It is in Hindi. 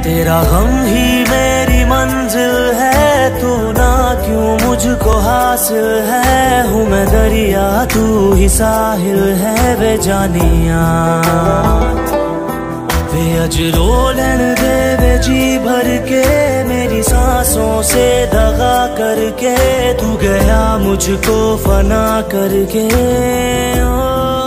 तेरा गम ही मेरी मंजिल है, तू ना क्यों मुझको हासिल है। हूँ मैं दरिया तू ही साहिल है वे जानिया। वे अजरो लैन दे वे जी भर के, मेरी सांसों से दगा करके। तू गया मुझको फना करके। ओ